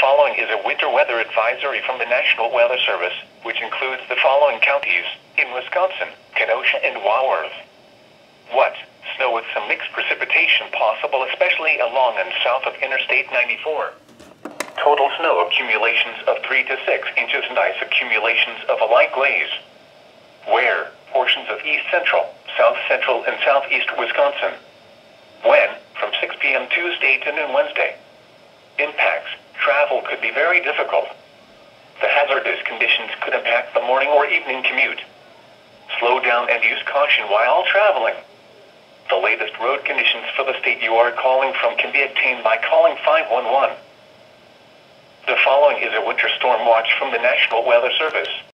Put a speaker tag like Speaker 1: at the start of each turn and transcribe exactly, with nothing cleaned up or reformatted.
Speaker 1: following is a winter weather advisory from the National Weather Service, which includes the following counties in Wisconsin: Kenosha and Walworth. What? Snow with some mixed precipitation possible, especially along and south of Interstate ninety-four. Total snow accumulations of three to six inches and ice accumulations of a light glaze. Where? Portions of east central, south central, and southeast Wisconsin. When? From six p m Tuesday to noon Wednesday. Impacts. Travel could be very difficult. The hazardous conditions could impact the morning or evening commute. Slow down and use caution while traveling. The latest road conditions for the state you are calling from can be obtained by calling five one one. The following is a winter storm watch from the National Weather Service.